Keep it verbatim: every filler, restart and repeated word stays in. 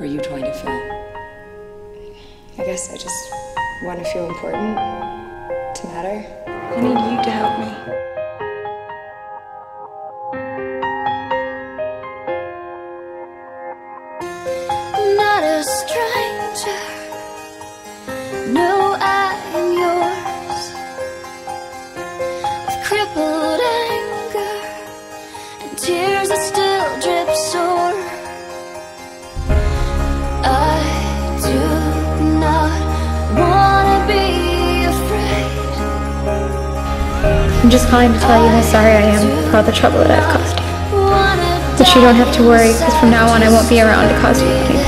are you trying to fill? I guess I just want to feel important, to matter. I need you to help me. Not a stranger, no, I am yours. With crippled anger and tears that still drip sore, I do not wanna be afraid. I'm just calling to tell you how sorry I am for all the trouble that I've caused you. But you don't have to worry, because from now on I won't be around to cause you pain.